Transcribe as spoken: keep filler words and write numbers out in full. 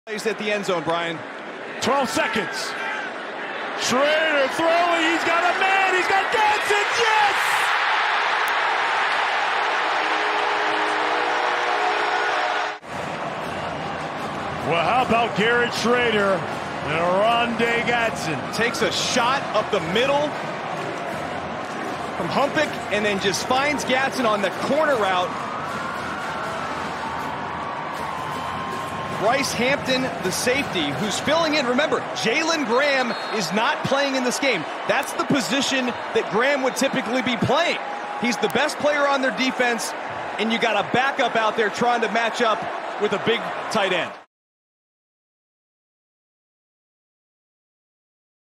Plays at the end zone, Brian. twelve seconds. Shrader throwing. He's got a man. He's got Gadsden. Yes! Well, how about Garrett Shrader and Oronde Gadsden? Takes a shot up the middle from Humpick and then just finds Gadsden on the corner route. Bryce Hampton, the safety, who's filling in. Remember, Jalen Graham is not playing in this game. That's the position that Graham would typically be playing. He's the best player on their defense, and you got a backup out there trying to match up with a big tight end.